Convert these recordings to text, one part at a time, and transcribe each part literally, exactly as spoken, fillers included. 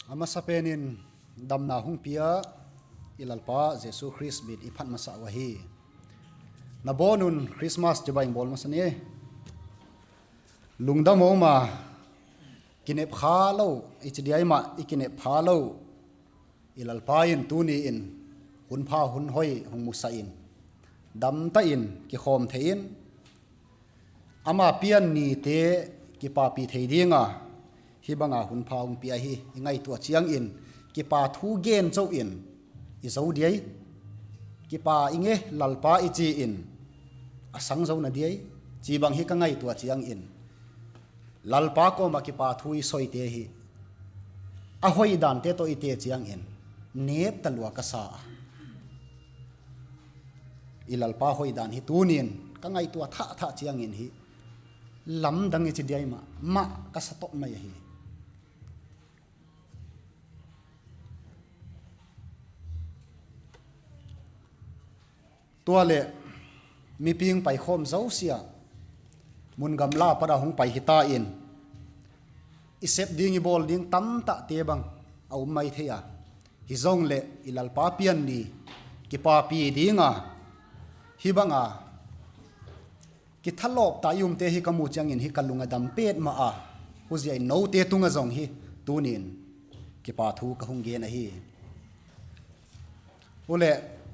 ama sapenin damna hung pia ilalpa Jesu Christ bit iphat masa wahi na bonun Christmas jabaing bol masani lungdamo ma kinep khalo ichdiai ma ikinep phalo ilalpain tuni in hun pha hun hoi hung musain dam ta in ki khom thein ama pian ni te ki pa pi theidinga hi banga hun pha hung pia hi ngai tu chiang in ki pa thu gen chau in i zo diai ki pa inge lalpa ichi in asang zo na diai chi bang hi ka ngai tu chiang in lalpa ko ma ki pa thui soi te hi a hoi dan te to ite chiang in nep talwa ka sa ilalpa hoi dan hi tunin ka ngai tu tha tha chiang in hi lam dang chi diai ma ma ka sa top mai hi tuale mi ping pai khom zo sia mun gamla pada hung pai hita in isep ding i bol ding tam ta te bang au mai theya hi zong le ilal pa pian ni ki pa pi dinga hi banga ki thalop ta yum te hi kamu chang in hi kalunga dam pet ma a huzia no te tunga zong hi tunin ki pa thu ka hung ge na hi ule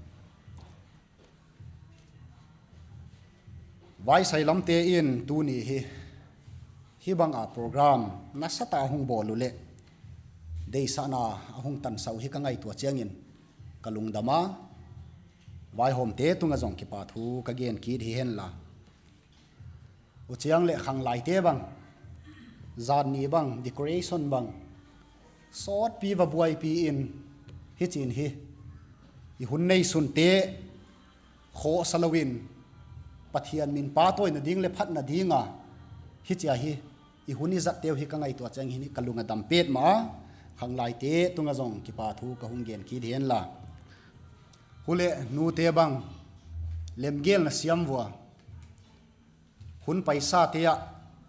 vai sai lam te in tu ni hi hi bang a program na sata hung bolule dei sana hung tan sau hi ka ngai tu chiang in kalung dama vai hom te tunga jong ki pa thu ka gen ki hi hen la u chiang le khang lai te bang zan ni bang decoration bang sot pi va buai pi in hi chin hi i hun nei sun te kho salawin pathian min pa toy na ding le phat na dinga hi chia hi i huni zat teu hi ka ngai to chang hi ni kalunga dam pet ma khang lai te tunga jong ki pa thu ka hung gen ki den la hule nu te bang lem gel na siam wa hun paisa te ya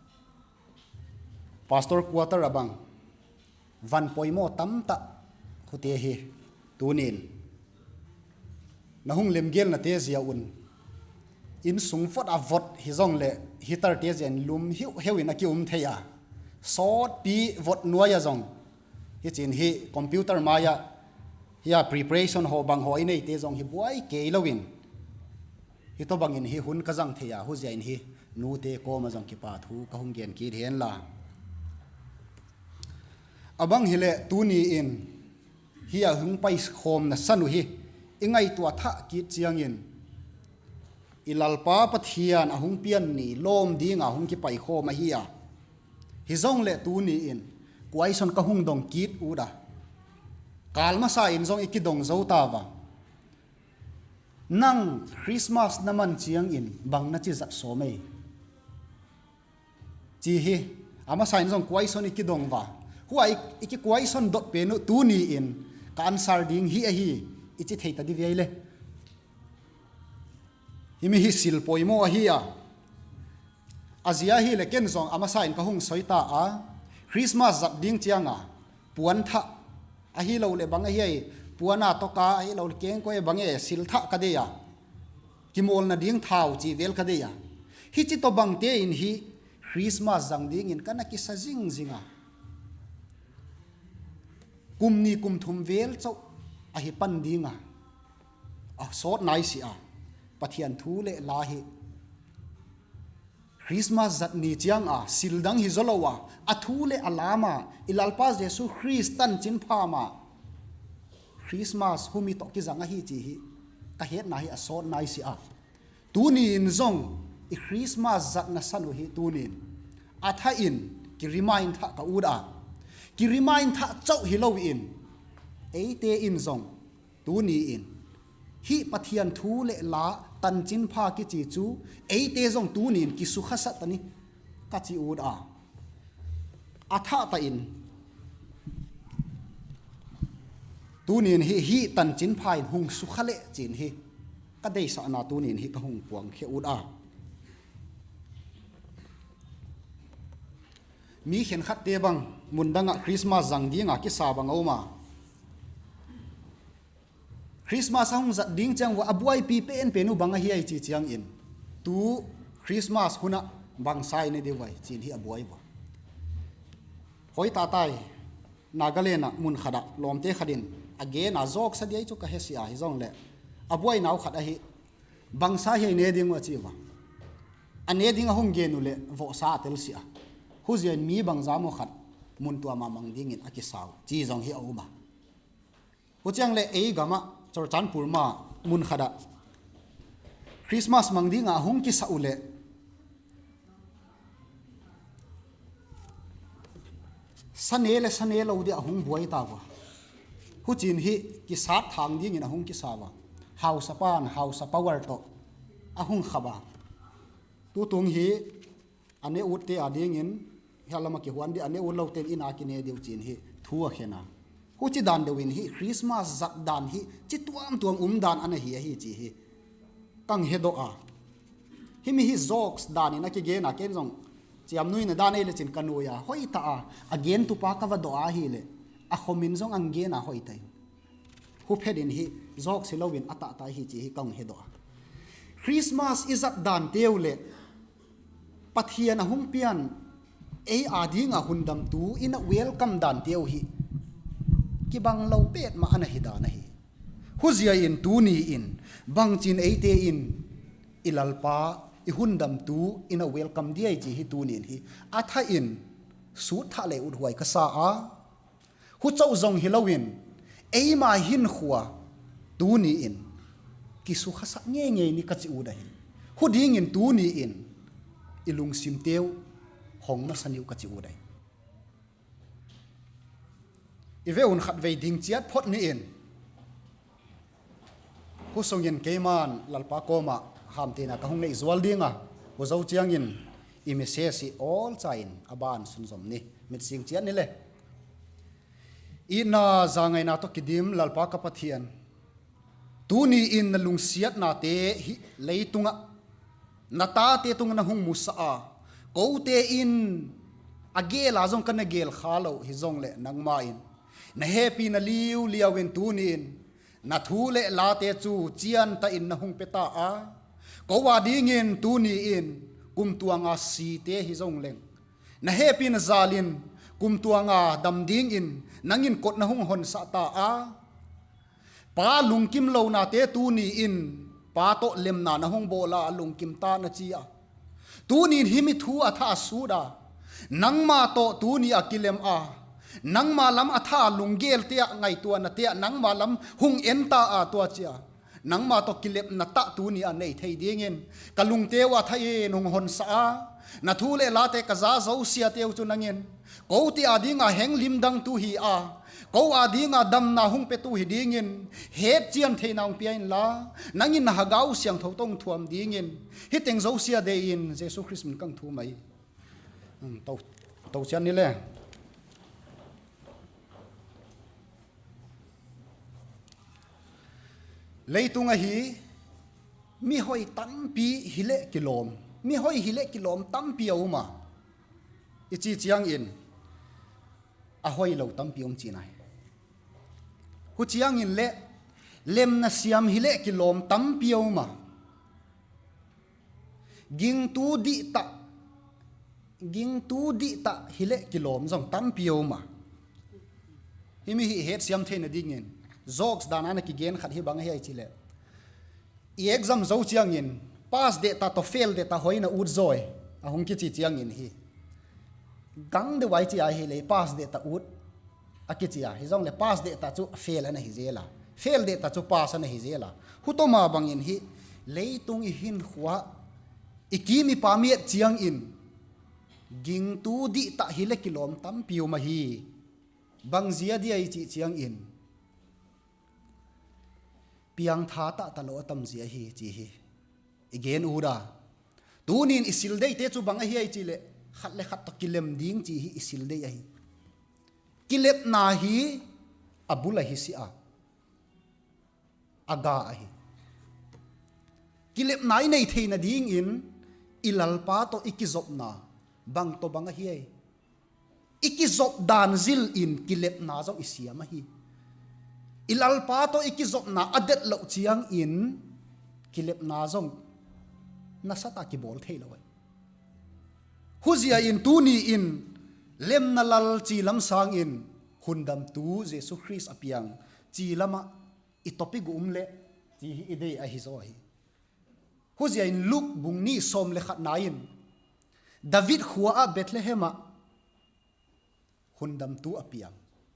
pastor quarter abang van poimo tam ta khute hi tunin na hung lem gel na te zia un in sung fot a vot hi zong le hitar te zen lum hiu hewin a ki um theya sot pi vot nuaya zong hi chin hi computer maya hiya preparation ho bang ho inei te zong hi buai ke lowin hi to bangin hi hun ka jang theya hu zain hi nu te ko ma jong ki pa thu ka hung gen ki hen la abang hile tu ni in hiya hung pai khom na sanu hi ingai tua tha ki chiang in ilalpa pathian ahung pian ni lom ding ahung ki pai kho ma hi a hi zong le tu ni in kwai son ka hung dong kit u da kalma sa in zong ikidong zo ta wa nang Christmas naman chiang in bang na chi zat so mai chi hi ama sa in zong kwai son ikidong wa huai iki kwai son dot pe no tu ni in ka ansar ding hi a hi ichi theita di veile himi hi sil poimo hi a azia hi le ken zong ama sain ka hung soita a Christmas zat ding chianga puan tha a hi lo le bang a hi puana to ka hi lo keng ko e bang e sil tha ka de ya kimol na ding thau chi vel ka de ya hi chi to bang te in hi Christmas zang ding in kana ki sa jing jinga kum ni kum thum vel chau a hi pan dinga a sot nai si a pathian thu le la hi Christmas zat ni chiang a sildang hi zolowa a thu le alama ilalpa Jesu Christan chin pha ma Christmas humi to ki zanga hi chi hi ka het na hi a sot nai si a tu ni in zong i Christmas zat na sanu hi tu nin a tha in ki remind tha ka uda ki remind tha chau hi lo in eite in zong tu ni in hi pathian thu le la tan chin pha ki chi chu ei te jong tu nin ki su khasa tani ka chi ud a atha ta in tu nin hi hi tan chin phai hung su khale chin hi ka dei sa na tu nin hi ka hung puang khe ud a mi khen khat te bang mundanga Christmas jang dinga ki sa bang oma Christmas hong zat ding chang wa abuai pi pen penu banga hi ai chi chiang in tu Christmas huna bang sai ne dewai chin hi abuai ba hoi ta tai Nagalena mun khada lomte khadin again a jok sa dei chu ka he sia hi jong le abuai nau khat a hi bang sa hi ne ding wa chi wa ane ding hong ge nu le vo sa tel sia hu je mi bang za mo khat mun tua ma mang ding in akisaw chi jong hi auma hu chang le ei gama chor chan pur ma mun khada Christmas mang dinga hong ki sa ule sanele sanele udi ahung buai ta wa hu chin hi ki sat thang ding in ahung ki sawa house pan house power to ahung khaba tu tung hi ane utte ading in halama ki huan di ane ulo ten in akine deu chin hi thua khena hu chi dan dewin hi Christmas zat dan hi chi tuam tuam um dan ana hi hi chi hi tang hedo a hi mi hi jokes dan in aki ge na ken jong chiam nui na dan ele chin kanuya hoi ta a again tu pa ka va do a hi le a khomin jong ang ge na hoi tai hu phedin hi jok silowin ata ta hi chi hi kang hedo a Christmas is at dan teule pathian ahung pian ei adinga hundam tu in a welcome dan teu hi ki bang lo pet ma ana hi dan hi huzia in tu ni in bang chin ei te in ilalpa i hundam tu in a welcome dia ji hi tu nin hi atha in su tha le ud huai ka sa a hu chau zong hilowin ei ma hin khua tu ni in ki su khasa nge nge ni ka chi u da hi hu ding in tu ni in ilung sim teu hong na saniu ka chi u dai ive un khat ve ding chiat phot ni in hu song yen keman lalpa koma ham te na ka hung nei zwal dinga ho zo chiang in i me se si all chain aban sun zom ni mit sing chiat ni le i na zangai na to kidim lalpa ka pathian tu ni in na lung siat na te hi leitunga na ta te tung na hung musa a ko te in agel azong kan gel khalo hi zong le nang ma in na happy na liu liawen tu ni in na thu le la te chu chian ta in na hung peta a ko wa ding in tu ni in kum tuanga si te hi zong leng na happy na zalin kum tuanga dam ding in nangin kot na hung hon sa ta a pa lung kim lo na te tu ni in pa to lem na na hung bola lung kim ta na chi a tu ni himi thu atha su da nang ma to tu ni akilem a nang ma lam atha lung gel te ngai tu na te nang ma lam hung en ta a to chia nang ma to kilep na ta tu ni a nei thei ding in kalung te wa thai nung hon sa na thu le la te ka za zo sia te chu nangin ko ti adinga heng lim dang tu hi a ko adinga dam na hung pe tu hi ding in het chian thei nang pian la nangin na hagau siang tho tong thuam ding in hi teng zo sia de in Jesus Christ min kang thu mai to to chan ni le leitunga hi mi hoi tampi hile kilom mi hoi hile kilom tampi uma ichi chiang in a hoi lo tampi um chi nai hu chiang in le lem na siam hile kilom tampi uma ging tu di ta ging tu di ta hile kilom jong tampi uma himi hi het siam theina ding in jokes danana ki gen khat hi bang hi chile i exam zo chiang in pass de ta to fail de ta hoina ut zoi a hung ki chi chiang in hi gang de wai chi a hi le pass de ta ut a ki chi a hi jong le pass de ta chu fail ana hi zela fail de ta chu pass ana hi zela hu to ma bang in hi leitung i hin khwa ikimi pamiat chiang in ging tu di ta hi le kilom tam piu ma hi bang zia di ai chi chiang in piang tha ta ta lo tam zia hi chi hi again ura tunin isil dei te chu bang hi ai chi le khat le khat to kilem ding chi hi isil dei ai kilep na hi abula hi si a aga ai kilep nai nei theina ding in ilalpa to ikizop na bang to bang hi ai ikizop dan zil in kilep na zong isiam hi ilalpa to ikizop na adet lo chiang in kilep na zong nasata ki bol thei lawai huzia in tu ni in lem na lal chi lam sang in hundam tu jesu christ apiang chi lama itopi gu umle chi hi idei a hi zo hi huzia in luk bung ni som le khat nain david khua a bethlehema hundam tu apiang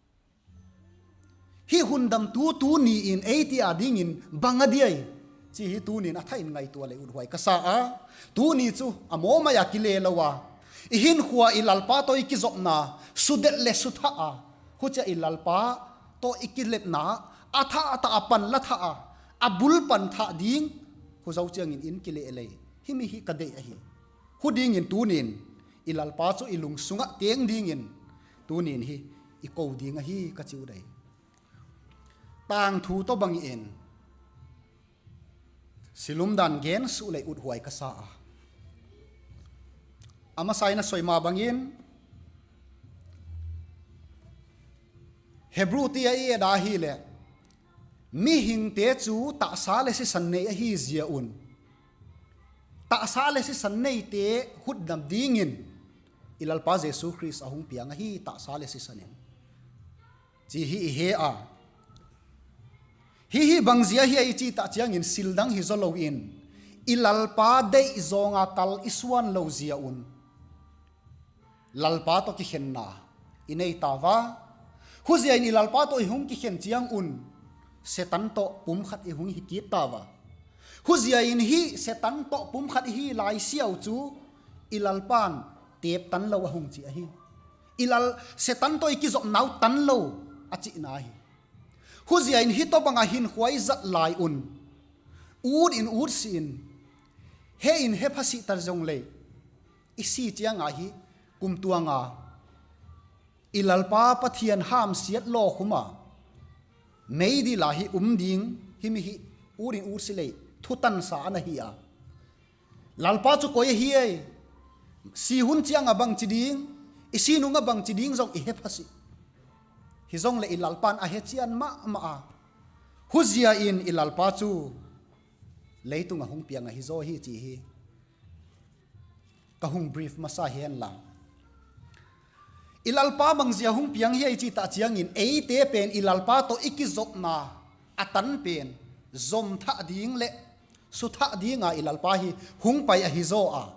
hi hundam tu tu ni in eighty ading in bangadiai chi hi tu ni na thain ngai tu le udhwai ka sa a tu ni chu amo ma ya kile lawa i hin khua ilalpa to ikizop na sudet le sutha a hucha ilalpa to ikilep na atha ata apan la tha a abul pan tha ding hu zau chiang in in kile le hi mi hi ka dei a hi hu ding in tu nin ilalpa chu ilung sunga teng ding in tu nin hi i ko ding a hi ka chiu dei tang thu to bang in silum dan gen su le ut huai ka sa a ama sai na soi ma bangin hebrew ti ai da hi le mi hing te chu ta sa le si san nei a hi zia un ta sa le si san nei te hut dam dingin ilal pa jesu christ ahung piang a hi ta sa le si sanin chi hi he a hi hi bangzia hi ai chi ta chiang in sildang hi zolo in ilalpa dei zonga kal iswan lo zia un lalpa to ki khenna inei tawa huzia in ilalpa to i hung ki khen chiang un setan to pum khat i hung hi ki tawa huzia in hi setan to pum khat hi lai siau chu ilalpan tep tan lo hung chi a hi ilal setan to i ki zop nau tan lo a chi na hi huzia in hi to banga hin huai zat lai un ud in ud sin he in he phasi tar jong le isi chiang a hi kum tuanga ilalpa pathian ham siat lo khuma meidi la hi umding himi hi ud in ud sile thutan sa na hi a lalpa chu koi hi ai si hun chiang a bang chiding isi nu nga bang chiding jong i he phasi hi zong le ilalpan a he chian ma ma a huzia in ilalpa chu leitunga hung pianga hi zo hi chi hi ka hung brief masa hian la ilalpa bangzia hung piang hi chi ta chiang in ei te pen ilalpa to ikizop na atan pen zom tha ding le su tha dinga ilalpa hi hung pai a hi zo a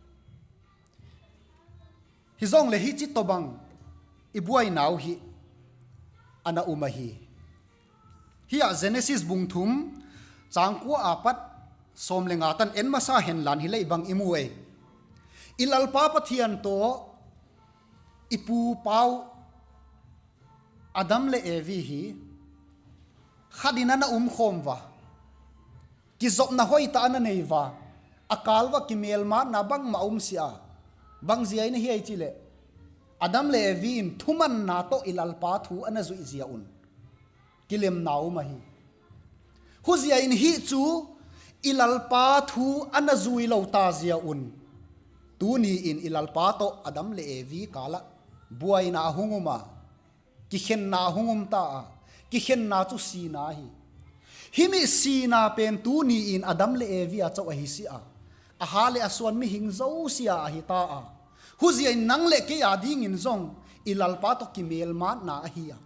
hi zong le hi chi to bang ibuai nau hi ana umahi hiya genesis bungthum changku apat somlenga tan en masa hen lan hi lei bang imu e ilalpa pathian to ipu pau adam le evi hi khadina na um khomwa ki zop na hoi ta na nei wa akalwa ki melma na bang ma um sia bang ziai na hi ai chile adam le evi in thuman na to ilalpa thu ana zu izia un kilem nau ma hi huzia in hi chu ilalpa thu ana zui lo ta zia un tu ni in ilalpa to adam le evi kala buai na hunguma ki khen na hungum ta ki khen na chu si na hi himi si na pen tu ni in adam le evi a chaw hi si a a ha le aswan mi hing zo sia a hi ta a huzia in nang le ke ya ding in zong ilalpa to ki mel ma na hi a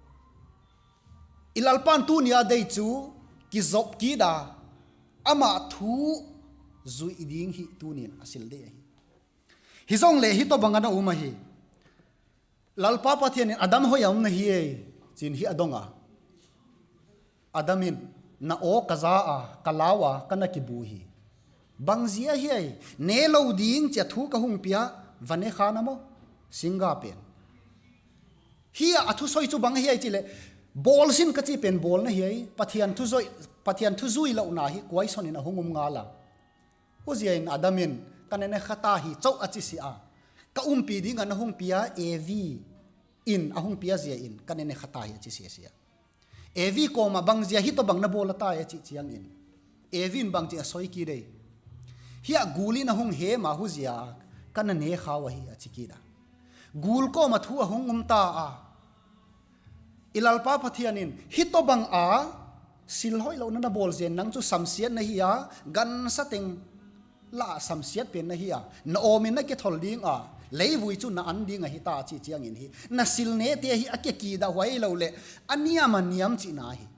ilalpan tu ni a dei chu ki zop ki da ama thu zui ding hi tu nin asil de hi hi zong le hi to bangana uma hi lalpa pathian adam hoyam na hi e chin hi adonga adamin na o kaza a kalawa kana ki bu hi bangzia hi ai ne lo ding che thu ka hung pia vane khana mo singa pen hi athu soi chu bang hi ai chile bol sin ka chi pen bol na hi ai pathian thu zoi pathian thu zui lo na hi kwai son in hungum nga la huzia in adamin kanene khata hi chau achi si a ka umpi ding an hung pia ev in ahung pia zia in kanene khata hi achi si sia ev ko ma bang zia hi to bang na bol ta ya chi chiang in evin bang chi soi ki dei hi a guli na hung he ma huzia kanane khawa hi achi ki da gul ko mathu ahung umta a ilalpa pathianin hitobang a silhoi lo na bol zen nang chu samsiat na hi a gan sateng la samsiat pen na hi a na omin na ke thol ding a leivui chu na an ding a hi ta chi chiang in hi na silne te hi ake ki da wai lo le ania maniam chi na hi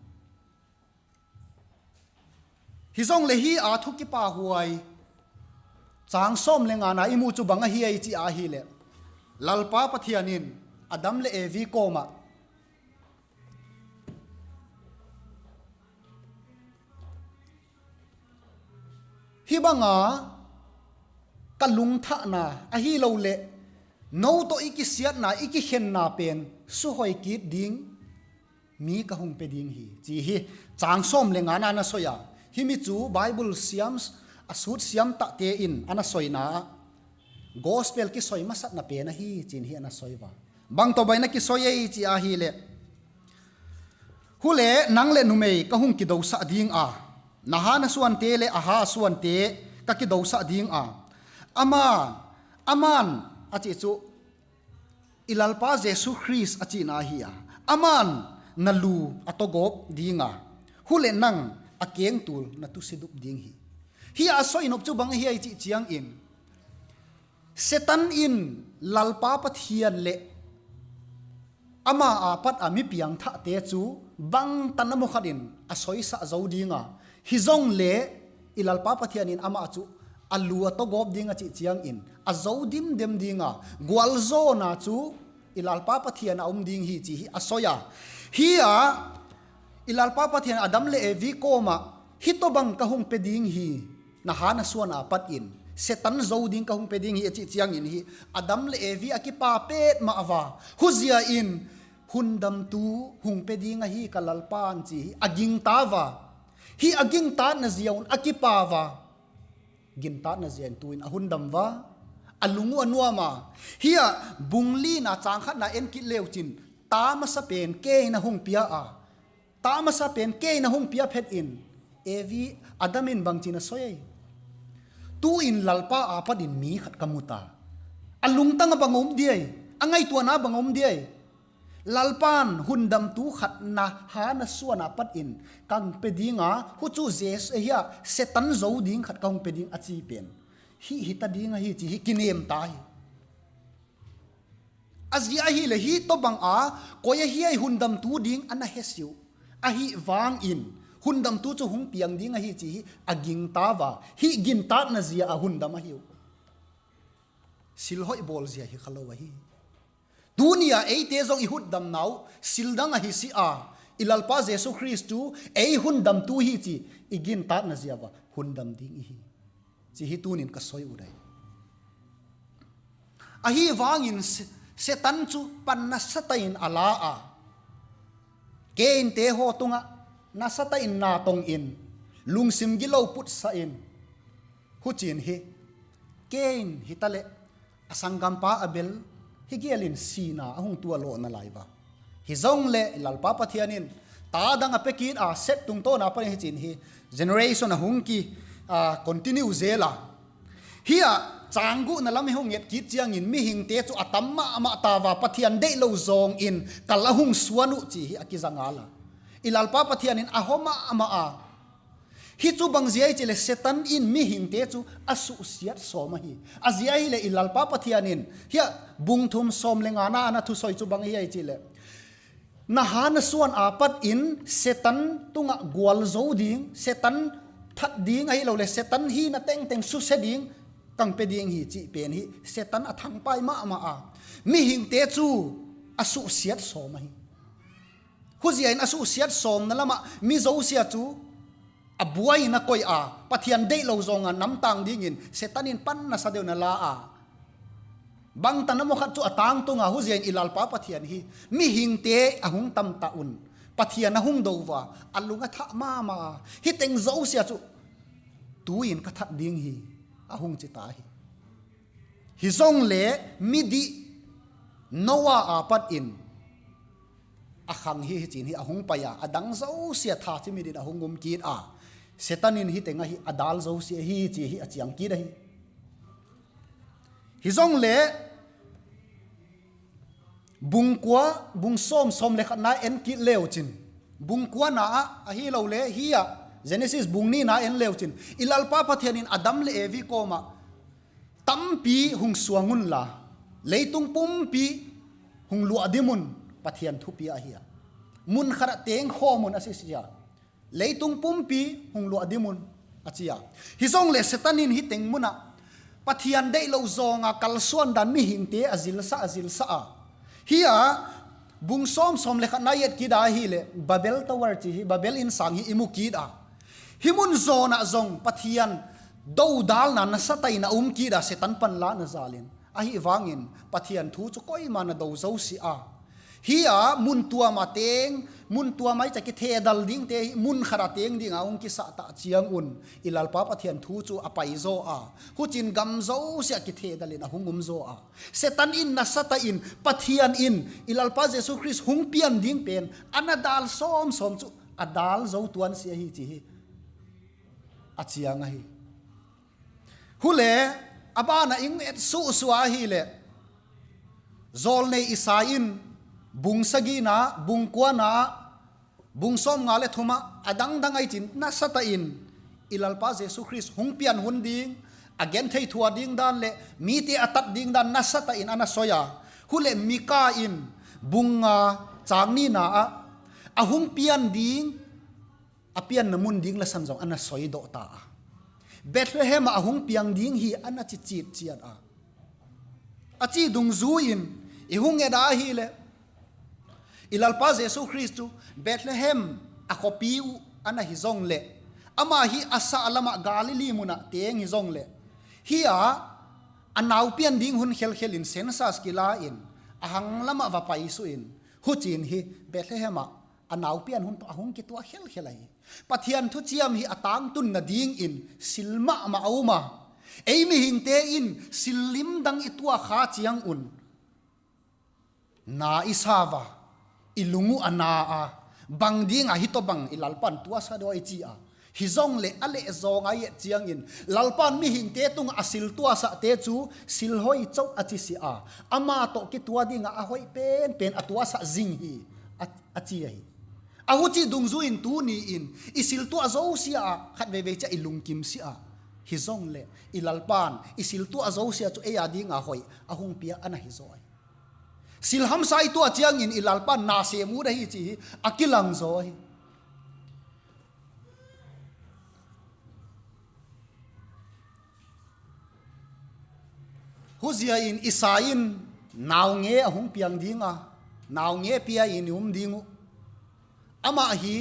hi zong le hi a thu ki pa huai chang som le nga na imu chu banga hi ai chi a hi le lalpa pathianin adam le evi koma hi banga kalung tha na a hi lo le no to iki siat na iki hen na pen su hoi ki ding mi ka hung pe ding hi chi hi chang som le nga na na soya hi mi chu bible siams asut siam ta te in ana soina gospel ki soi masat na pe na hi chin hi ana soiwa bang to bai na ki soye chi a hi le hule nang le numei ka hung ki do sa ding a nahana suan te le aha suan te ka ki do sa ding a aman aman achi chu ilalpa jesu christ achi na hi a aman nalu atogop dinga hule nang akeng tul na tu sidup ding hi hi a soi nop chu bang hi ai chi chiang in setan in lalpa pathian le ama apat ami piang tha te chu bang tanamo khadin a soi sa zo dinga hi zong le ilalpa pathian in ama chu alua to gop dinga chi chiang in a zo dim dem dinga gwal zo na chu ilalpa pathian a um ding hi chi hi a soya hi a ilalpa pathian adam le evi koma hito bang ka hung pe ding hi na hana suan apat in setan zo ding ka hung pe ding hi chi chiang in hi adam le evi akipa pet ma awa huzia in hundam tu hung pe ding hi kalalpan chi aging tawa hi aging ta na ziaun akipawa ginta na zian tuin ahundam wa alungu anuama hiya bungli na changkhat na en ki leuchin ta ma sa pen ke na hung pia a ta ma sa pen ke na hung pia phet in evi adamin bangchina soyai tu in lalpa apadin mi khat kamuta alung tang bangom diai angai tuana bangom diai lalpan hundam tu khat na ha na suana pat in kang pedinga hu chu jes ya setan zo ding khat kang peding achi pen hi hita dinga hi chi hi kinem ta hi azia hi le hi to bang a koya hi ai hundam tu ding ana hesiu a hi wang in hundam tu chu hung piang dinga hi chi hi aging tawa hi gin ta na zia a hundam a hiu silhoi bol zia hi khalo hi dunia ei te zong i hut dam nau sildang a hi si a ilalpa jesu christu ei hun dam tu hi chi igin ta na ziawa hun dam ding hi chi hi tunin ka soi udai a hi wangin setan chu pan na satain ala a kein te ho tunga na satain na tong in lungsim gilo put sa in huchin hi kein hitale asangam pa abel higialin sina ahung tua lo na laiwa hizong le lalpa pathianin ta dang apekit a set tung to na pa hi chin hi generation ahung ki a continue zela hia changgu na lam hung yet kit chiang in mi hing te chu atamma ama tawa pathian de lo zong in kalahung suanu chi hi akizangala ilalpa pathianin ahoma ama a hi chu bang ziai chile setan in mi hing te chu asu siat soma hi aziai le ilalpa pathianin hia bungthum som lenga na na thu soi chu bang hi ai chile na han suan apat in setan tunga gwal zo ding setan that ding ai lo le setan hi na teng teng su se ding kang pe ding hi chi pen hi setan athang pai ma ma a mi hing te chu asu siat soma hi huziain asu siat som na lama mi zo sia chu abuai na koi a pathian dei lo zonga nam tang dingin setanin pan na sa deu na la a bang tanamo khat chu atang tunga huzian ilalpa pathian hi mi hingte ahung tam taun pathian na hung dowa alunga tha ma ma hi teng zo sia chu tuin ka that ding hi ahung chi ta hi hi zong le midi nowa apat in akhang hi chin hi ahung paya adang zo sia tha chi midin ahung gum kit a setanin hi tenga hi adal zo sia hi chi hi achiang ki da hi hi zong le bung kwa bung som som le khat na en ki leo chin bung kwa na a hi lo le hi a Genesis bung ni na en leo chin ilal pa pathian in Adam le evi koma tampi hung suangun la leitung pumpi hung lu adimun pathian thupi a hi a mun khara teng khomun asisia leitung pumpi hung lu adimun achia hi zong le setanin hi teng muna pathian dei lo zonga kalsuan dan mi hingte azil sa azil sa a hi a bung som som le khana yet ki da hi le babel tower chi hi babel in sang hi imu ki da himun zona zong pathian do dal na na satai na um ki da setan pan la na zalin a hi wangin pathian thu chu koi ma na do zo si a hi a mun tua ma teng mun tua mai cha ki the dal ding te mun khara teng ding aung ki sa ta chiang un ilal pa pathian thu chu apai zo a hu chin gam zo sia ki the dalin a hungum zo a setan in na sata in pathian in ilal pa jesu christ hung pian ding pen anadal som som chu adal zo tuan sia hi chi hi a chiang a hi hule abana ing et su suwa hi le zol nei isain bung sagina bung kwana bung som nga le thuma adang dangai chin na sata in ilal pa jesu christ hung pian hun ding again thei thua ding dan le mi ti atat ding dan na sata in ana soya hule mika in bunga changni na a ahung pian ding apian namun ding la sanjong ana soi do ta a Bethlehem ahung piang ding hi ana chi chit chiat a achi dung zu in i hung eda hi le ilal pa jesu christu Bethlehem a kopiu ana hi zong le ama hi asa alama galili muna teng hi zong le hi a anau pian ding hun khel khel in census kila in ahang lama va pai su in huchin hi Bethlehem anau pian hun to ahung ki to khel khelai pathian thu chiam hi atang tun na ding in silma ma auma eimi hingte in silim dang itua kha chiang un na isawa ilungu ana a bang ding a hito bang ilalpan tua sa do chi a hizong le ale zonga ye chiang in lalpan mi hingte tung asil tua sa te chu silhoi chau achi si a ama to ki tua ding a hoi pen pen atua sa zing hi achi hi ahuchi dungzu in tu ni in isil tu azo sia khat ve ve cha ilung kim sia hizong le ilalpan isil tu azo sia chu e ading a hoi ahung pia ana hizoi silham sai tu achiang in ilalpan na se mu da hi chi akilang zo hi huzia in isain naw nge ahung piang dinga naw nge pia in um dingu ama hi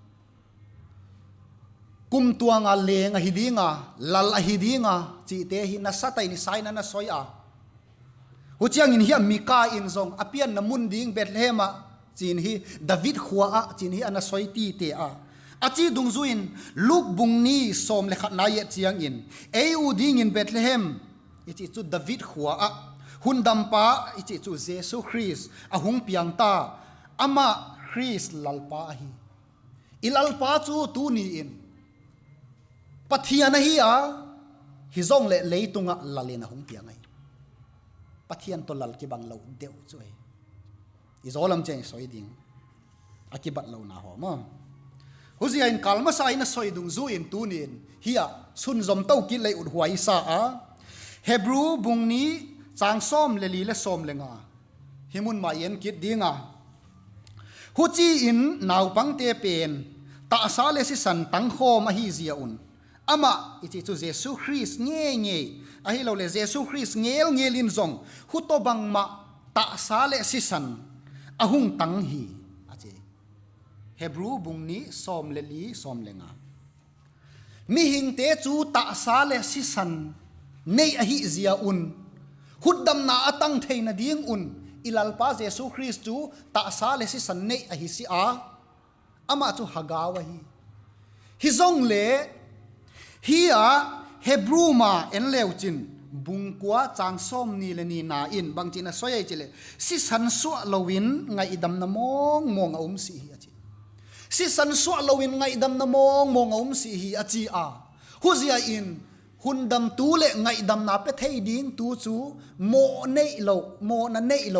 kum tuanga lenga hidinga lal hidinga chi te hi na satai ni sai na na soya huchiang in hiam mika in zong apian na mun ding Bethlehem chin hi David khua a chin hi ana soi ti te a achi dungzuin luk bungni som le khat na ye chiang in eu ding in Bethlehem ichi chu David khua a Hundampa ichi chu Jesus Christ ahung piangta ama Christ lalpa hi ilalpa chu tu ni in pathian hi a hi zong le leitunga lalena hung piangai pathian to lal ki bang lo deu chu ai i zolam cheng soi ding akibat lo na ho ma huzia in kalma sa ina soi dung zu in tu ni in hia sun zom tau ki lei ut huai sa a Hebrew bungni chang som le li le som lenga himun ma yen kit dinga huchi in naw pang te pen ta sa le si san tang kho ma hi zia un ama ichi chu jesu christ nge nge a hi lo le jesu christ ngel ngelin zong hu to bang ma ta sa le si san ahung tang hi ache Hebrew bung ni som le li som lenga mi hing te chu ta sa le si san nei a hi zia un huddam na atang theina ding un ilal pa jesu christ chu ta sa le si san nei a hi si a ama chu hagawa hi hi zong le hi a Hebrew ma en leuchin bungkwa chang som ni le ni na in bang china soyai chile si san so lowin ngai idam na mong mong um si hi achi si san so lowin ngai idam na mong mong um si hi achi a huzia in hundam tu le ngai dam na pe thei ding tu chu mo nei lo mo na nei lo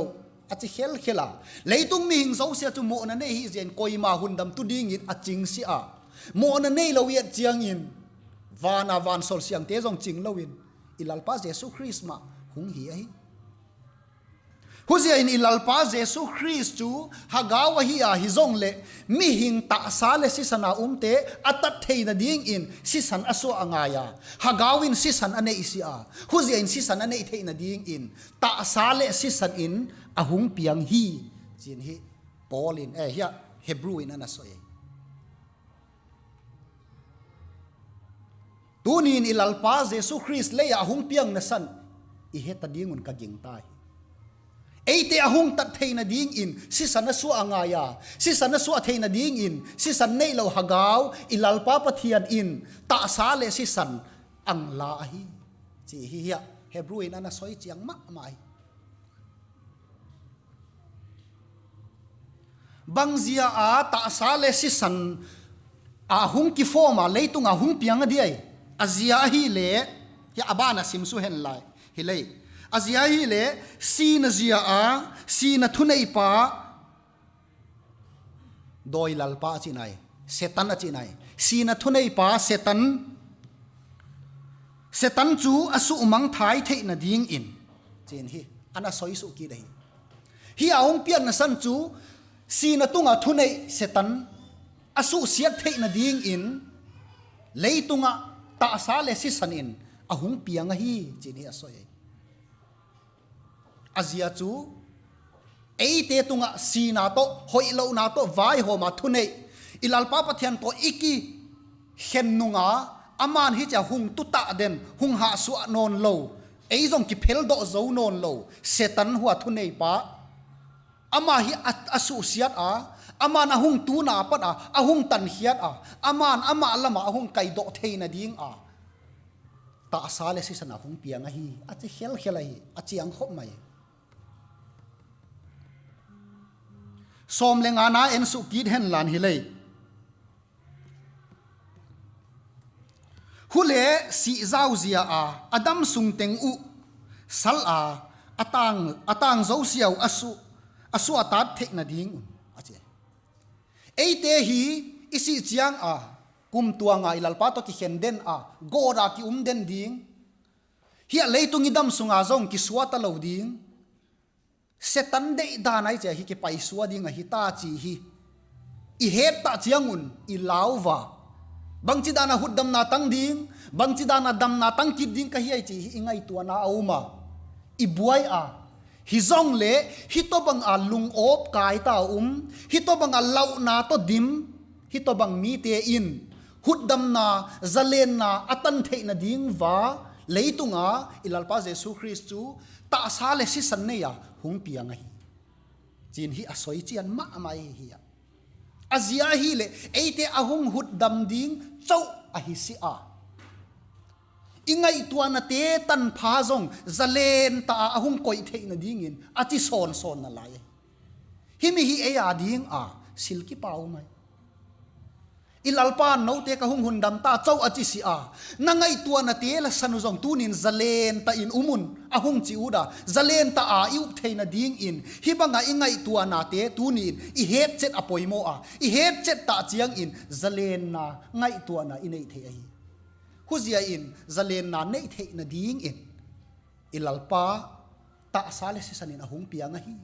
achi khel khela leitung mi hing zo sia chu mo na nei hi zen koima hundam tu ding in aching si a mo na nei lo yet chiang in vana van sol siang te jong ching lo in ilalpa jesu christ ma hung hi hi huzia in ilalpa jesu christ chu hagawa hi a hi zong le mi hing ta sa le si sana umte atat theina ding in si san aso angaya hagawin si san ane isi a huzia in si san ane theina ding in ta sa le si san in ahung piang hi chin hi paul in eh ya hebrew in anasoy tunin ilalpa jesu christ le ahung piang na san i heta dingun ka ging tai eite ahung tat theina ding in si san su angaya si san su theina ding in si san nei lo hagaw ilalpa pathian in ta sa le si san ang la hi chi hi ya hebrew in ana soi chiang ma mai bangzia a ta sa le si san ahung ki forma leitung ahung piang di ai azia hi le ya abana simsu hen lai hi lei azia hi le si na zia a si na thunei pa doi lal pa chinai setan a chinai si na thunei pa setan setan chu asu umang thai thei na ding in chen hi ana soi su ki dei hi aung pian na san chu si na tunga thunei setan asu siat thei na ding in leitunga ta sa le si san in ahung piang hi chin hi asoi azia chu eite tunga si na to hoi lo na to vai ho ma thunei ilalpa pathian to iki hen nunga aman hi cha hung tu ta den hung ha su non lo ei jong ki phel do zo non lo setan huwa thunei pa ama hi asu siat a aman ahung tu na pat a ahung tan hiat a aman ama lama ahung kai do theina ding a ta sale si sana hung pianga hi achi hel hela hi achi ang khop mai som lenga na en su kid hen lan hi lei hule si zau zia a adam sung teng u sal a atang atang zo siau asu asu atat thek na ding ache eite hi isi chiang a kum tuanga ilalpa to ki henden a gora ki umden ding hi leitung idam sunga zong ki suata lo ding setan de danai che hi ki pai suwa ding a hi ta chi hi i het ta chiangun i lauwa bangchi dana huddam na tang ding bangchi dana dam na tang kid ding ka hi ai chi hi ingai tu na auma i buai a hi zong le hi to bang a lung op kai ta um hi to bang a lau na to dim hi to bang mi te in huddam na zalen na atan thei na ding wa leitunga ilalpa jesu christ chu ta sa le si san ne ya hung piang hi chin hi asoi chian ma mai hi azia hi le eite ahung huddam ding chau a hi si a ingai tuana te tan pha zong zalen ta ahung koi thei na ding in achi son son na lai hi mi hi e a ding a silki pau mai ilalpa no te ka hung hundam ta chau achi si a nangai tuana te la sanu zong tunin zalen ta in umun ahung chi uda zalen ta a iuk theina ding in hi banga ingai tuana te tunin i het chet apoimo a i het chet ta chiang in zalen na ngai tuana inei the ai huzia in zalen na nei the na ding in ilalpa ta sale si sanin ahung pianga hi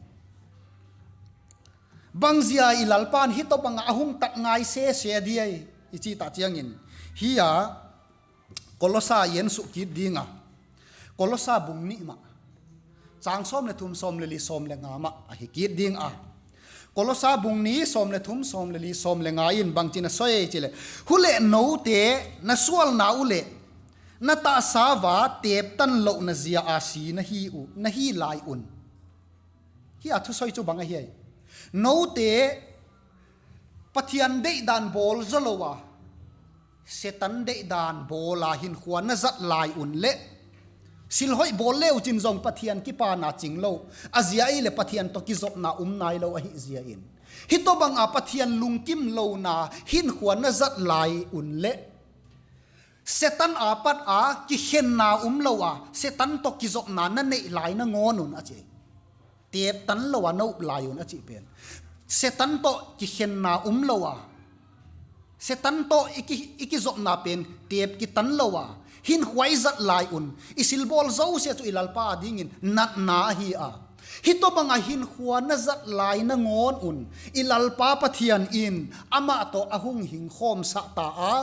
bangzia ilalpan hi to banga ahung tat ngai se se diai ichi ta chiang in hiya kolosa yen su ki dinga kolosa bung ni ma chang som le thum som le li som le nga ma hi ki ding a kolosa bung ni som le thum som le li som le nga in bangchina soe chile hule no te na sual na ule na ta sa wa tep tan lo na zia a si na hi u na hi lai un hi a thu soi chu banga hi no te pathian de dan bol zalowa setan de dan bola hin khwan na zat lai un le sil hoi bol leu chin zong pathian ki pa na ching lo azia i le pathian to ki zop na um nai lo a hi zia in hi to bang a pathian lungkim lo na hin khwan na zat lai un le setan a pat a ki hen na um lo a setan to ki zop na na nei lai na ngon un a che tiệp tấn lâu à nấu lại un achi pen se tan to ki khen na um lâu à se tan to iki iki zop na pen tiệp ki tan lâu à hin huai zat lai un isil bol zo se tu ilal pa dingin nat na hi a hito banga hin khua na zat lai na ngon un ilal pa pathian in ama to ahung hing khom sa ta a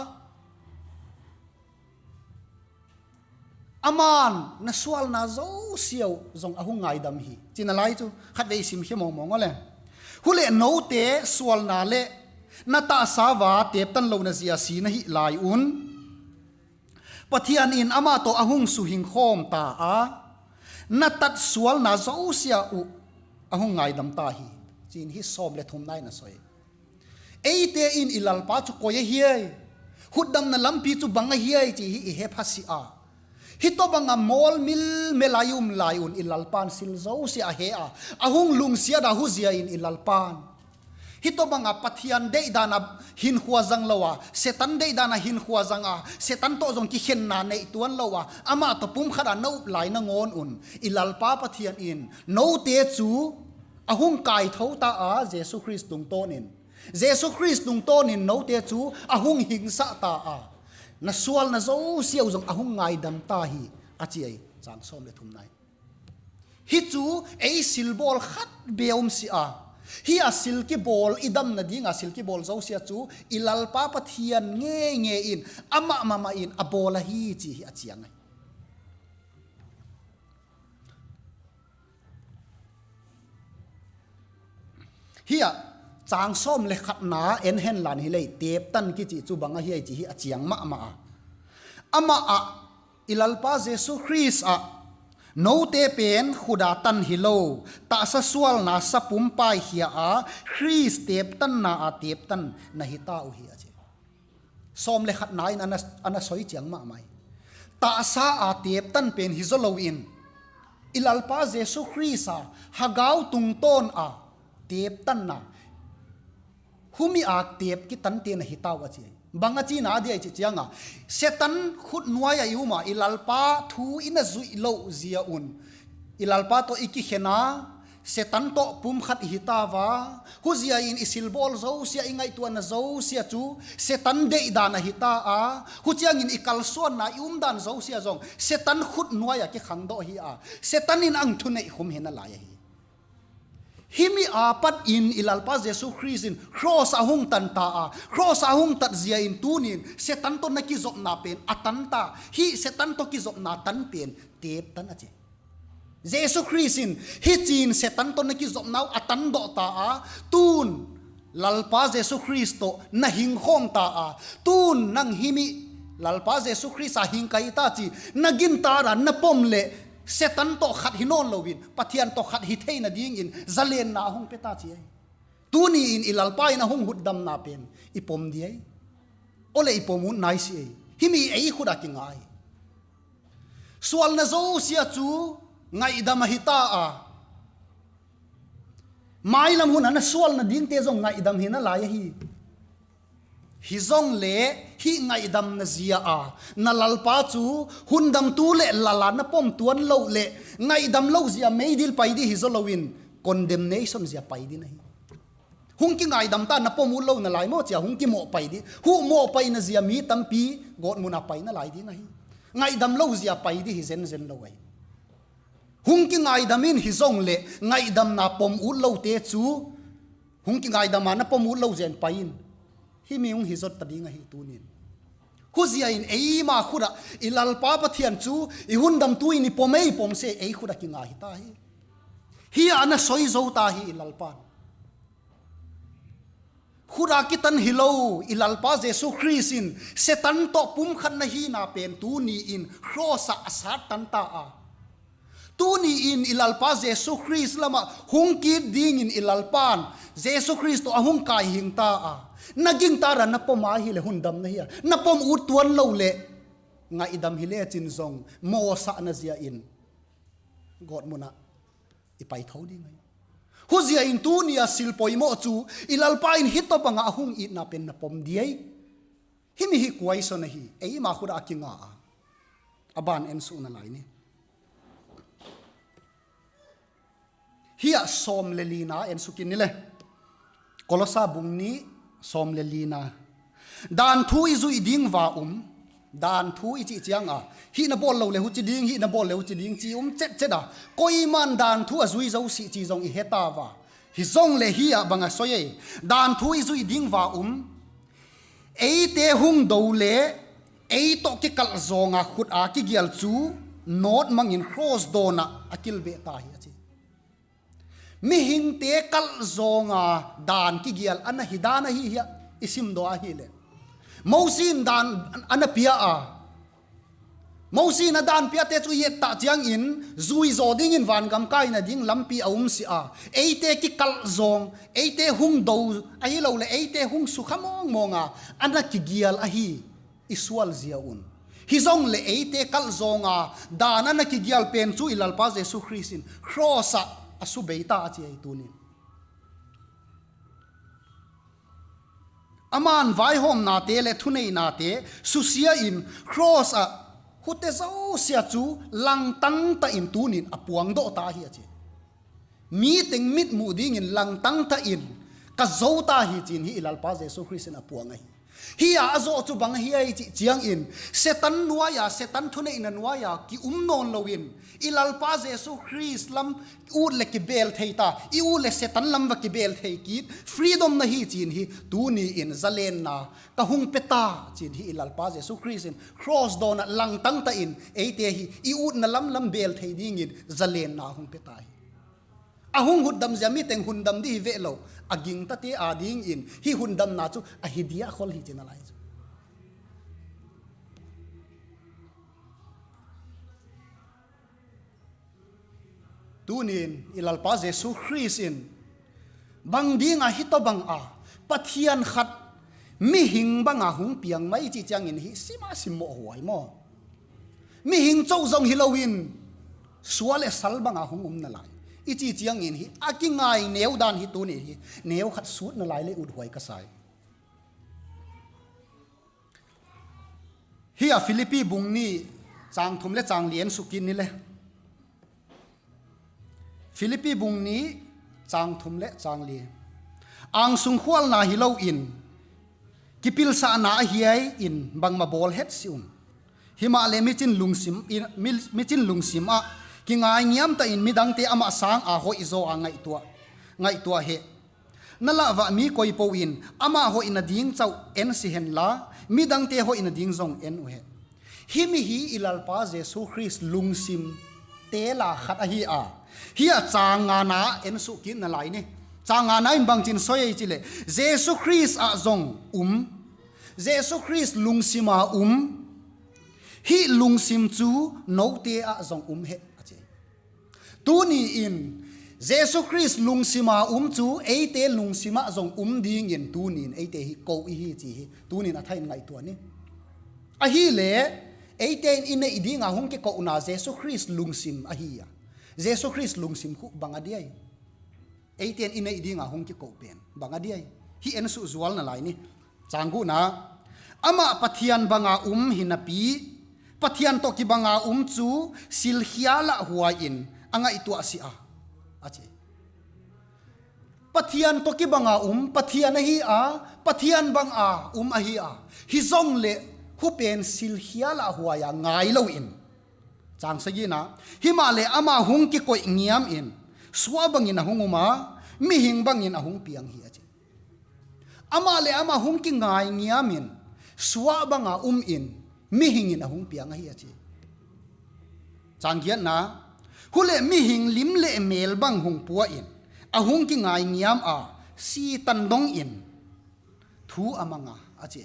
aman na swal na zo siaw zong ahung ngai dam hi chinalai chu khat dei sim hi mong mong ale hule no te swal na le na ta sawa tep tan lo na zia si na hi lai un pathian in ama to ahung su hing khom ta a na tat swal na zo sia u ahung ngai dam ta hi chin hi som le thum nai na soi eite in ilal pa chu ko ye hiai hudam na lampi chu banga hiai chi hi he phasi a hito banga mol mil melayum layun ilalpan sil zo si a he a ahung lung sia da hu zia in ilalpan hito banga pathian dei dana hin khua jang lawa setan dei dana hin khua jang a setan to jong ki khen na nei tuan lawa ama to pum khara no lai na ngon un ilalpa pathian in no te chu ahung kai tho ta a jesu christ tung tonin jesu christ tung tonin no te chu ahung hingsa ta a na sual na zo siaw zong ahung ngai dam ta hi achi ai chang som le thum nai hi chu ei silbol khat beom si a hi a silki bol idam na dinga silki bol zo sia chu ilal pa pathian nge nge in ama mama in abola hi chi hi achiang ai hi a chang som le khat na en hen lan hi le tep tan ki chi chu banga hi chi hi achiang ma ma ama a ilal pa jesu christ a no te pen khuda tan hi lo ta sa sual na sa pum pai hi a christ tep tan na a tep tan na hi ta u hi a che som le khat na in ana ana soi chiang ma mai ta sa a tep tan pen hi zo lo in ilal pa jesu christ a hagau tung ton a tep tan na humi ak tep ki tan te na hitaw achi banga chi na dia chi chianga setan khut nuaya yuma ilalpa thu ina zui lo zia un ilalpa to iki khena setan to pum khat hitawa hu zia in isil bol zo sia ingai tu na zo sia chu setan de da na hita a hu chiang in ikal son na yum dan zo sia zong setan khut nuaya ki khang do hi a setan in ang thu nei khum hena la ya hi himi apat in ilalpa jesu christ in cross ahung tan ta a cross ahung tat zia in tunin setan to na ki zop na pen atanta hi setan to ki zop na tan pen tep tan ache jesu christ in hi chin setan to na ki zop nau atan do ta a tun lalpa jesu christ to na hing khom ta a tun nang himi lalpa jesu christ a hing kai ta chi nagin ta ra na pom le setan to khat hinon lowin pathian to khat hi theina ding in zalen na hung peta chi ai tuni in ilalpai na hung huddam na pen ipom diai ole ipomun nai si ai himi ei khuda ki ngai sual na zo sia chu ngai dam hita a mai lam hun na sual na ding te zong ngai dam hina la ya hi hi zong le hi ngai dam na zia a na lalpa chu hundam tu le lala na pom tuan lo le ngai dam lo zia meidil pai di hi zo lowin condemnation zia pai di nahi hung ki ngai dam ta na pom u lo na lai mo chia hung ki mo pai di hu mo pai na zia mi tampi god mu na pai na lai di nahi ngai dam lo zia pai di hi zen zen lo ai hung ki ngai dam in hi zong le ngai dam na pom u lo te chu hung ki ngai dam na pom u lo zen pai in hi miung hi zot tadinga hi tunin huzia in eima khuda ilal pa pathian chu i hundam tu in pomei pom se ei khuda ki nga hi ta hi hi ana soi zo ta hi ilal pa khuda ki tan hilo ilal pa jesu christ in setan to pum khan na hi na pen tu ni in crossa asat tan ta a tu ni in ilal pa jesu christ lama hung ki ding in ilal pan jesu christ to ahung kai hing ta a naging tara na poma hi le hundam na hi na pom u tuan lo le nga idam hi le chin zong mo sa na zia in god muna ipai thau ding ai hu zia in tu nia sil poi mo chu ilal pa in hit to panga ahung i na pen na pom diai hi mi hi kwai so na hi ei ma khura akinga aban en su na lai ni hiya som lelina en sukin nile kolosa bungni som lelina dan thu izu iding wa um dan thu ichi chiang a hi na bol lo le hu chi ding hi na bol le hu chi ding chi um chet cheda koi man dan thu azui zo si chi jong i heta wa hi zong le hi a banga soye dan thu izu iding wa um ei te hung do le ei to ki kal zonga khut a ki gial chu not mangin cross dona akil be ta hi chi mi hing te kal zonga dan ki gial ana hidana hi hi isim do a hi le mausin dan ana pia a mausin na dan pia te chu yet ta chiang in zui zo ding in van gam kai na ding lampi aum si a eite ki kal zong eite hung do a hi lo le eite hung su khamong monga ana ki gial a hi iswal zia un hi zong le eite kal zonga dan ana ki gial pen chu ilal pa jesu christin crossa asu beita chi ai tunin aman vai hom na te le thunei na te susia in cross a hute zo sia chu lang tang ta in tunin apuang do ta hi chi mi teng mit mu ding in lang tang ta in ka zo ta hi chin hi ilal pa jesu christin apuang ai hi a zo chu bang hi ai chi chiang in setan nuwa ya setan thunei na nuwa ya ki um non lowin ilal pa jesu christ lam u le ki bel theita i u le setan lam wa ki bel thei ki freedom na hi chin hi tu ni in zalen na ka hung peta chin hi ilal pa jesu christ in cross dona lang tang ta in eite hi i u na lam lam bel thei ding in zalen na hung peta hi ahung hudam jami teng hundam di ve lo aging ta te ading in hi hundam na chu a hidia khol hi chenalai tunin ilal pa jesu christ in bang ding a hito bang a pathian khat mi hing bang a hung piang mai chi chang in hi sima simmo huai mo mi hing chou zong hilowin suale sal bang a hung um na lai ichi chiang in hi akingai neu dan hi tu ni hi neu khat sut na lai le ud huai ka sai hi a philippi bung ni chang thum le chang lien sukin ni le philippi bung ni chang thum le chang li ang sung khwal na hi lo in kipil sa na hiai in bang ma bol het siun hima le mi chin lungsim mi chin lungsim a ki ngai ngiam ta in midang te ama sang a hoi zo a ngai tua ngai tua he nala wa mi koi po in ama ho in a ding chau en si hen la midang te ho in a ding zong en u he hi mi hi ilal pa jesu christ lungsim te la khat a hi a hi a changa na en su kin na lai ni changa na in bang chin soye chile jesu christ a zong um jesu christ lungsima um hi lungsim chu no te a zong um he tuni in jesu christ lungsima um chu eite lungsima zong um ding in tunin eite hi ko hi chi hi tunin a thain ngai tu ni a hi le eite in nei ding a hung ke ko na jesu christ lungsim a hi ya jesu christ lungsim khu banga diai eite in nei ding a hung ke ko pen banga diai hi en su zual na lai ni changgu na ama pathian banga um hinapi pathian to ki banga um chu sil hiala huwa in anga itu asia ache pathian to ki banga um pathian hi a pathian bang a um a hi a hi zong le hu pen sil hiala huwa ya ngai lo in chang sagi na hi ma le ama hung ki koi ngiam in swa bang in hunguma mi hing bang in ahung piang hi ache ama le ama hung ki ngai ngiam in swa banga um in mi hing in ahung piang hi ache chang giat na hule mi hing lim le mel bang hung puwa in ahung ki ngai ngiam a si tan dong in thu amanga ache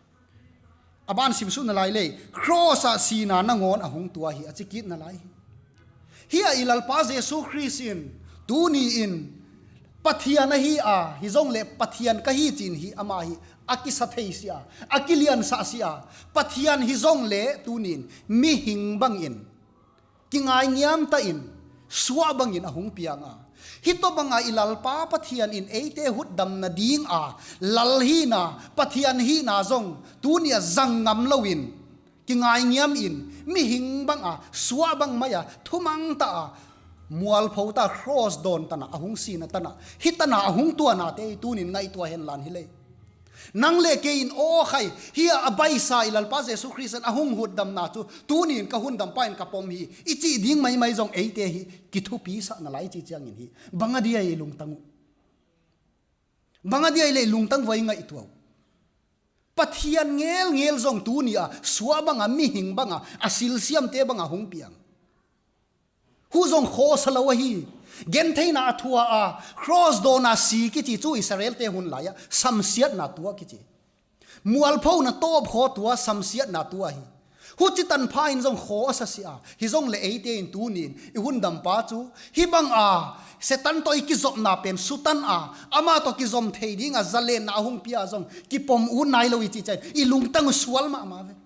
aban simsu na lai le cross a sina na ngon ahung tua hi ache kit na lai hi a ilal pa jesu christ in tu ni in pathian hi a hi zong le pathian ka hi chin hi ama hi aki sathei sia akilian sa sia pathian hi zong le tunin mi hing bang in kingai ngiam ta in suwa bangin ahung pianga hito banga ilal pa pathian in eite hut dam na ding a lal hi na pathian hi na zong tunia zang ngam lowin kingai ngiam in mi hing bang a suwa bang maya thumang ta mual phota cross don tana ahung sin tana hitana ahung tua na te tunin ngai tua hen lan hile nang le ke in o khai hi abai sa ilal pa jesu christ ahung hut dam na chu tunin ka hun dam pain ka pom hi ichi ding mai mai jong eite hi kithu pi sa na lai chi chang in hi bangadia i lungtang bangadia le lungtang vai ngai tu pathian ngel ngel jong tu ni a suwa banga mi hing banga asil siam te banga hung piang hu jong kho salawa hi gen theina thua a cross do na si ki chi chu israel te hun la ya samsiat na tua ki chi mual pho na top kho tua samsiat na tua hi hu chi tan pha in jong kho sa si a hi jong le eite in tu nin i hun dam pa chu hi bang a setan to ki zop na pen sutan a ama to ki zom thei ding a zalen na hung pia jong ki pom u nai lo i chi chai i lung tang sual ma ma ve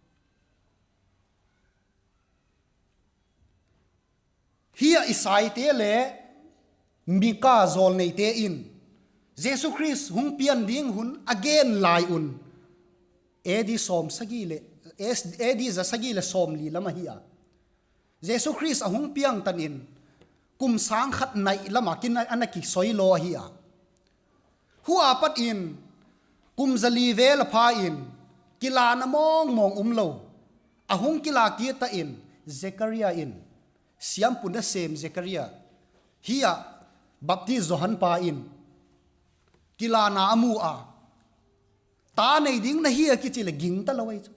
hia isai te le mika zol nei te in jesu christ hung pian ding hun again lai un edi som sagi le edi za sagi le som li lama hia jesu christ ahung piang tan in kum sang khat nai lama kin anaki soilo hia huwa pat in kum zali vel pha in kila na mong mong umlo ahung kila ki ta in zechariah in siam punda sem zechariah hia baptiz Hundampa in kila na amu a ta nei ding na hia ki chile ging ta lawai chu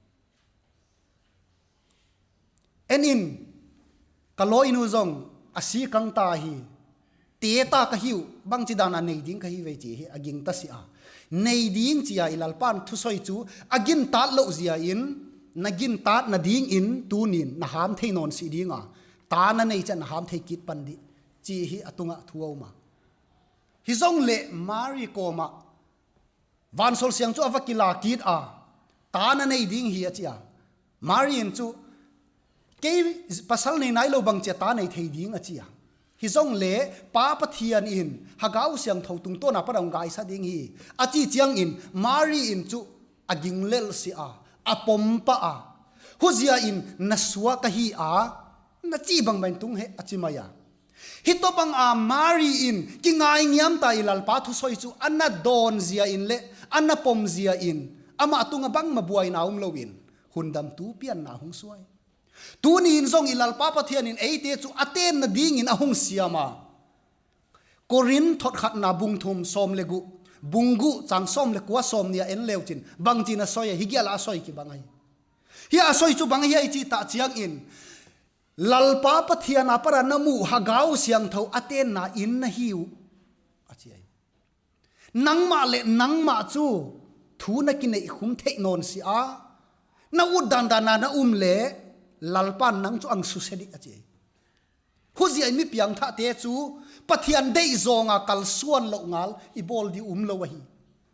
en in kaloi nu zong asi kang ta hi te ta ka hiu bang chi dana nei ding ka hi ve chi hi aging ta si a nei ding chi a ilal pan thu soi chu agin tat lo zia in nagin tat na ding in tunin na ham thei non si dinga ta na nei chan ham thei kit pan di chi hi atunga thuau ma hi zong le mari ko ma van sol siang chu avakila kit a ta na nei ding hi achia mari in chu ke pasal nei nai lo bang che ta nei thei ding achia hi zong le pa pathian in hagau siang thau tung to na parang gai sa ding hi achi chiang in mari in chu aging lel si a apom pa a huzia in naswa ka hi a na chi bang bang tung he achimaya hito bang a mari in ki ngai ngiam ta ilal pa thu soi chu anna don zia in le anna pom zia in ama atunga bang mabuai na um lowin hundam tu pian na hung suai tu ni in zong ilal pa pathian in eite chu aten na ding in ahung siama korin thot khat na bung thum som legu bungu chang som le kwa som nia en leuchin bang china soya higiala soi ki bangai hi a soi chu bang hi chi ta chiang in lalpa pathian apara namu hagau siang tho aten na in na hiu achiai nangma le nangma chu thu na ki nei khum thei non si a na u dan dan na um le lalpan nang chu ang su sedik achiai huzi ai mi piang tha te chu pathian dei zonga kal suan lo ngal i bol di um lo hi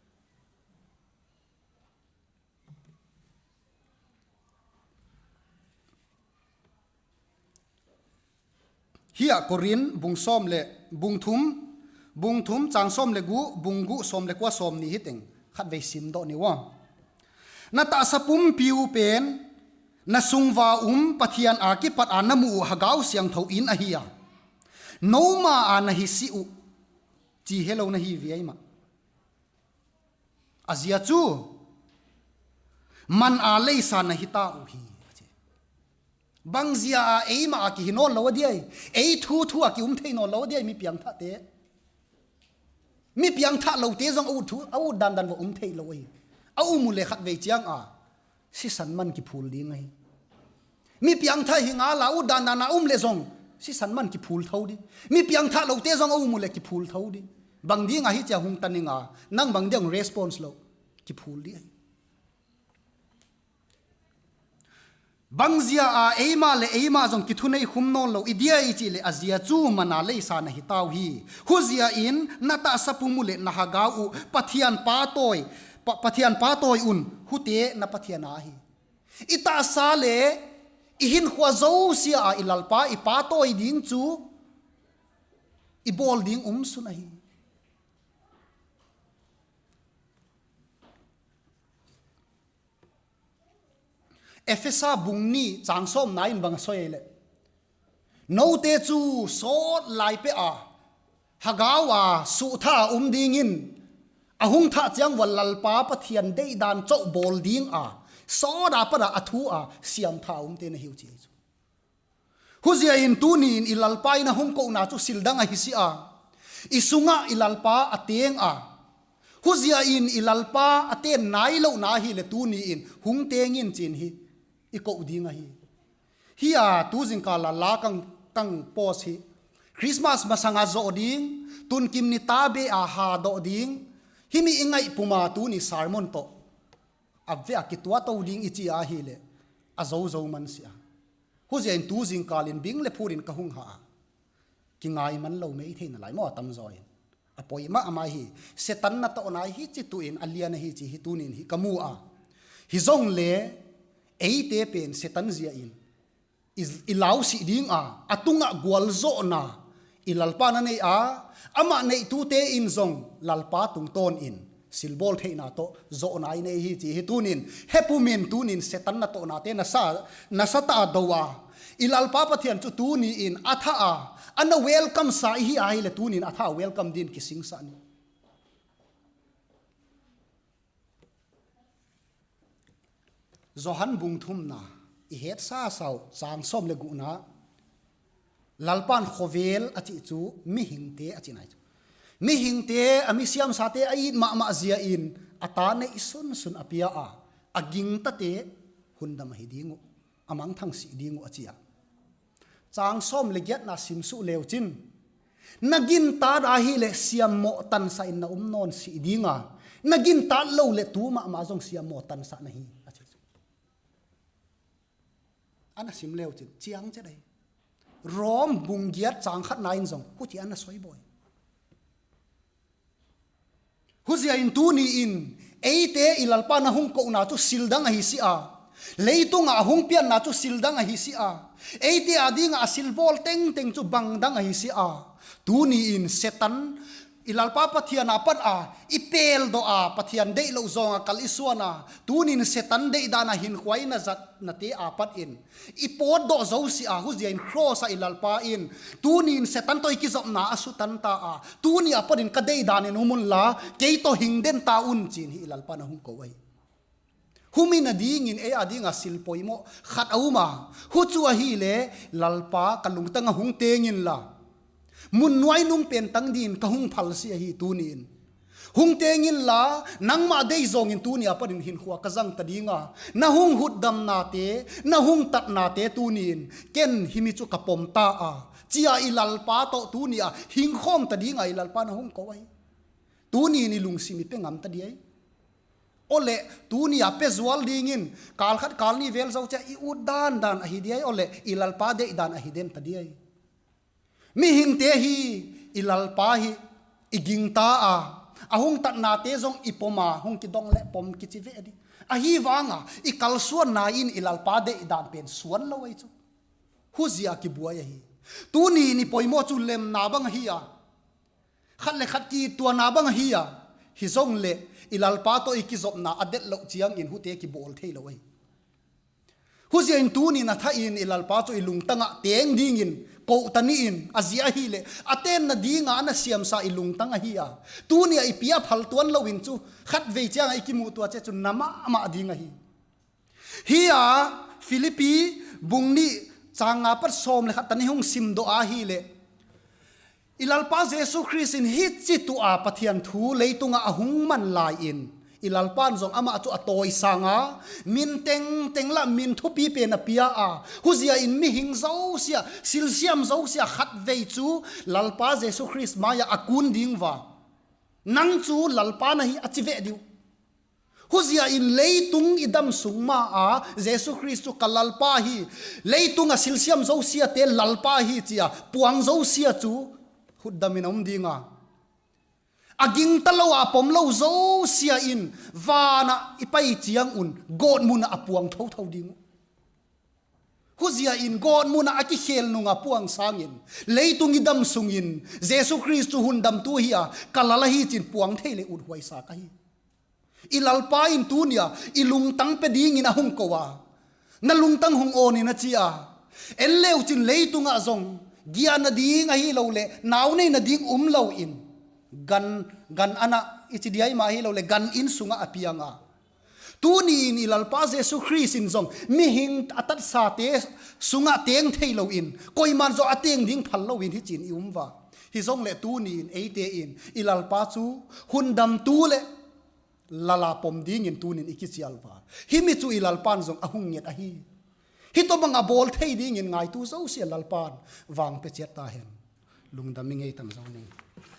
hia korin bung som le bung thum bung thum chang som le gu bung gu som le kwa som ni hiteng khat ve sim do ni wa na ta sapum piu pen na sungwa um pathian a ki pat anamu hagau siang tho in a hiya no ma an hi si u chi hello na hi vi ai ma azia chu man a leisa na hita u hi bangzia ei ma ki hinon lo diai ei thu thu ki um thein lo diai mi piang tha te mi piang tha lo te jong u thu au dan dan wo um thei lo ei au mu le khat ve chiang a si san man ki phul ding ai mi piang tha hi nga la u dan dan na um le jong si san man ki phul thau di mi piang tha lo te jong au mu le ki phul thau di bang ding a hi cha hung taninga nang bang ding response lo ki phul di ai bangzia a eima le eima jong ki thunei khum non lo idia i chi le azia chu mana le sa na hi taw hi huzia in nata sapumu le na hagau u pathian pa toy pathian pa toy un hute na pathian a hi ita sa le ihin khwa zo sia a ilalpa i pa toy ding chu i bol ding um su na hi Efesa bungni changsom nain bang soile no te chu so lai pe a hagawa su tha um ding in ahung tha chang wal lal pa pathian dei dan chau bol ding a so da para athu a siam tha um te na hiu chi huzia in tuni in ilal pa ina hung ko na chu sildanga hi si a isunga ilal pa ateng a huzia in ilal pa aten nai lo na hi le tuni in hung teng in chin hi i ko dinga hi hi a tu jing ka la la kang kang pos hi Christmas masanga zo ding tun kim ni tabe a ha do ding himi ingai puma tu ni sermon to avya kitwa to ding ichi a hi le a zo zo man sia huzia in tu jing kalin bing le phurin ka hung ha ki ngai man lo me thein lai mo tam zoi apoi ma ama hi setan na to nai hi chi tu in alian hi chi hi tunin hi kamu a hi zong le eite pen setan zia in is ilau si ding a atunga gwal zo na ilalpa na nei a ama nei tu te in zong lalpa tung ton in silbol thei na to zo nai nei hi chi hi tunin hepumin tunin setan na to na te na sa na sa ta dowa ilalpa pathian chu tu ni in atha a ana welcome sa hi ai le tunin atha welcome din kising sa ni zohan bung thum na i het sa sau chang som le gu na lalpan khovel achi chu mi hingte achi nai mi hingte ami siam sa te ai ma ma zia in ata ne isun sun apia a aging ta te hundam hi dingu amang thang si dingu achia chang som le gyat na sim su leo chin nagin ta da hi le siam mo tan sa in na um non si dinga nagin ta lo le tu ma ma jong siam mo tan sa na hi achi ana sim leo chin chiang che dai rom bung giat chang khat nine jong hu chi ana soi boy huzia in tu ni in eite ilalpa na hung ko na chu sildang hi si a leitung a hung pian na chu sildang hi si a eite ading a silbol teng teng chu bangdang hi si a tu ni in setan ilalpa pathian apat a ipel do a pathian dei lo zonga kal isuana tunin setan dei dana hin khwai na zat na te apat in ipod do zo si a huzia in cross a ilalpa in tunin setan toi ki zop na asutan ta a tuni apat in ka dei danin umun la ke to hingden ta un chin hi ilalpa na hung ko wai humi na ding in e ading a silpoi mo khat auma hu chu a hi le lalpa kalung tanga hung tengin la mun nuai num pen tang din ka hung phal si hi tunin hung tengin la nangma dei zong in tunia parin hin khua ka jang ta dinga na hung hut dam na te na hung tat na te tunin ken himi chu kapom ta a chia ilal pa to tunia hing khom ta dinga ilal pa na hung ko wai tuni ni lung simi pe ngam ta diai ole tunia pe zwal dingin kal khat kal ni vel zo cha i udan dan a hi diai ole ilal pa de dan a hi den ta diai mi hing te hi ilal pa hi iging ta a ahung tat na te zong ipoma hung ki dong le pom ki chi ve di a hi wanga i kal suan na in ilal pa de dan pen suan lo wai chu hu zia ki buaya hi tu ni ni poimo chu lem na bang hi a khat le khat ki tua na bang hi a hi zong le ilal pa to ikizop na adet lo chiang in hu te ki bol thei lo wai hu zia in tu ni na tha in ilal pa chu ilung tanga teng ding in ko tani in azia hi le aten na dinga na siam sa ilung tanga hi a tu ni ai pia phal tuan lo win chu khat ve chang ai ki mu tua che chu nama ma dinga hi hi a philippi bungni changa par som le khat tani hung sim do a hi le ilal pa jesu christ in hi chi tu a pathian thu leitunga ahung man lai in ilal pan zong ama chu atoi sanga min teng teng la min thu pi pe na pia a huzia in mi hing zo sia sil siam zo sia khat ve chu lalpa jesu christ maya akun ding wa nang chu lalpa na hi achive diu huzia in leitung idam sungma a jesu christ chu kalalpa hi leitung a sil siam zo sia te lalpa hi chia puang zo sia chu huddamin om dinga aging talowa pomlo zo sia in vana ipai chiang un god muna apuang tho tho ding huzia in god muna aki khel nunga puang sangin leitung idam sungin jesu christ hundam tu hiya kalala hi chin puang thele ud huai sa ka hi ilalpa in tunia ilung tang pe ding in ahung kowa na lung tang hung on in a chia en leu chin leitunga zong gia na ding a hi lo le naw nei na ding um lo in gan gan ana ichidiai ma hi lo le gan in sunga apianga tu ni in ilalpa Jesu Christ in zong mi hing atat sa te sunga teng thei lo in koi man zo ateng ding phal lo in hi chin i umwa hi zong le tu ni in eite in ilalpa chu hundam tu le lala pom ding in tu nin ikichialwa hi mi chu ilalpan zong ahung nget a hi hi to bang a bol thei ding in ngai tu zo sia lalpan wang pe chet ta hen lungdam mi ngei tam zo ning